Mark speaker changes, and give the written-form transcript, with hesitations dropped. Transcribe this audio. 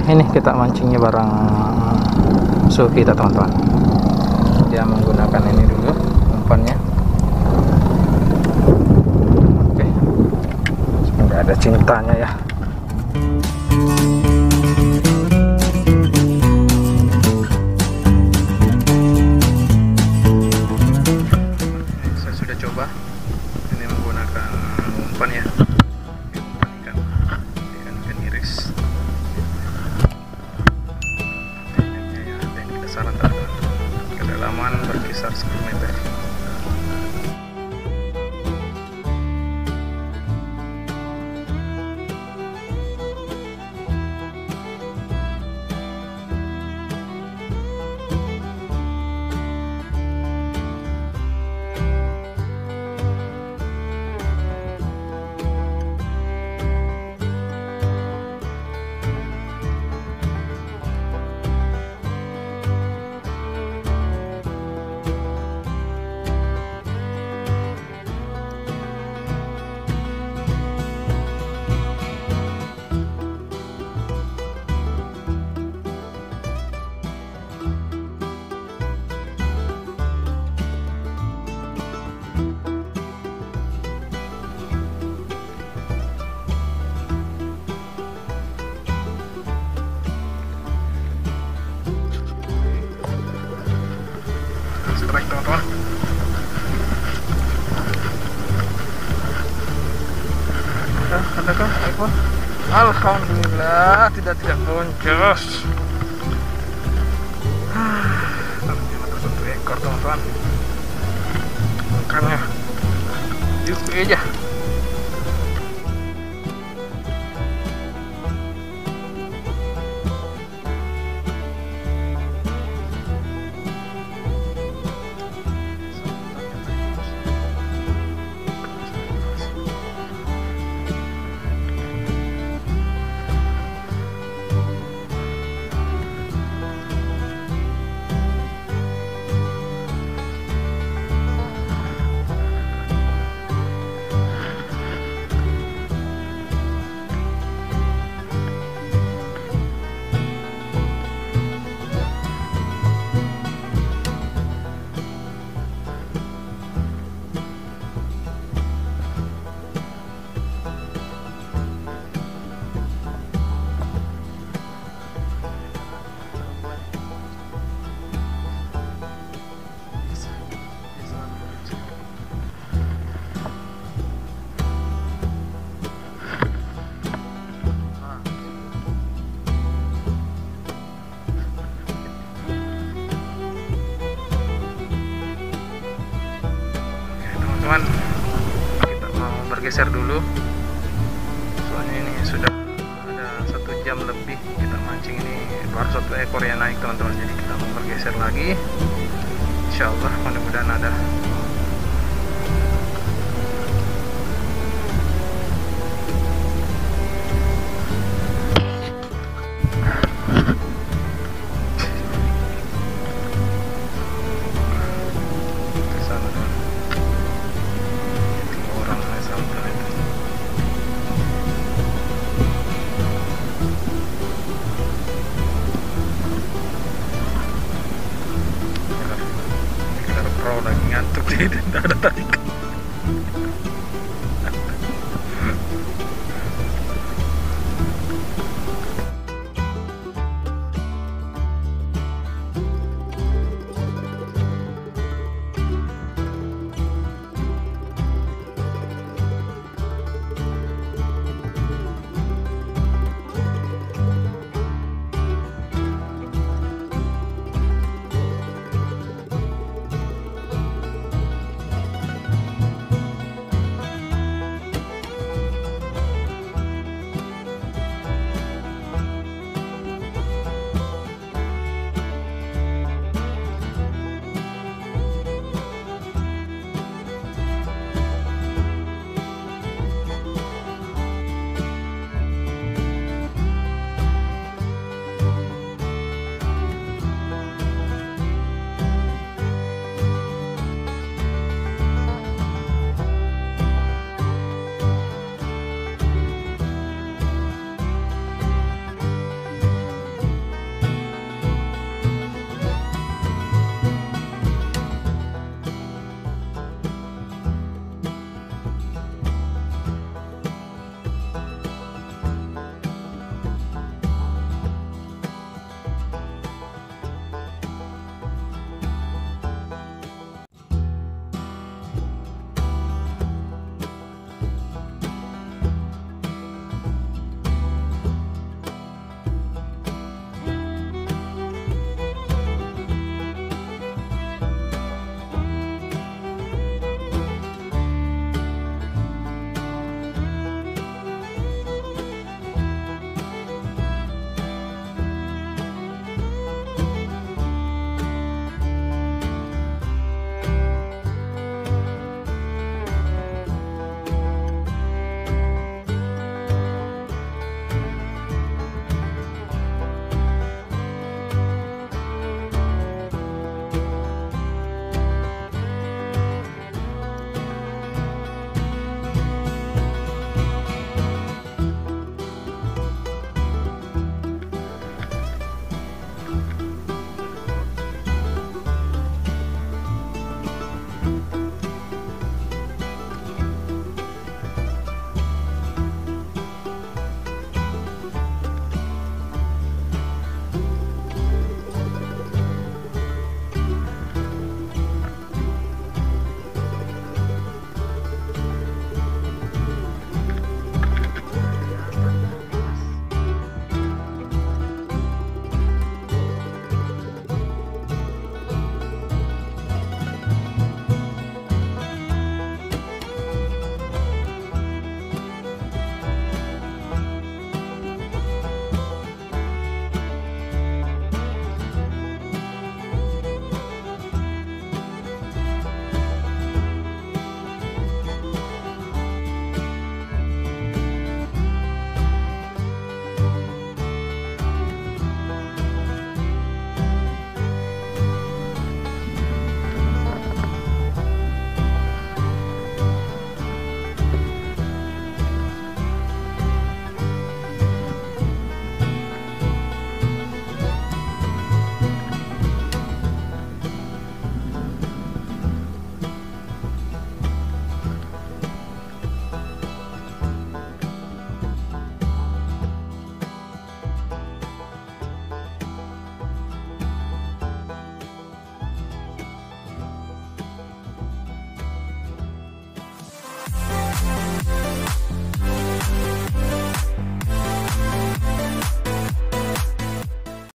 Speaker 1: ini kita mancingnya bareng musuh kita teman-teman. Dia menggunakan ini dulu umpannya. Oke, nggak ada cintanya ya. Saya sudah coba ini menggunakan umpan ya, umpan ikan iris. Tekniknya ya teknik dasaran teman-teman. Kedalaman berkisar 10 meter. Strike teman-teman. Adakah ekor? Alhamdulillah tidak boncos. Satu ekor teman-teman. Makanya yuk aja. Teman, kita mau bergeser dulu, soalnya ini sudah ada 1 jam lebih kita mancing, ini baru 1 ekor yang naik teman-teman. Jadi kita mau bergeser lagi, insya Allah mudah-mudahan ada. Lagi ngantuk sih, tidak ada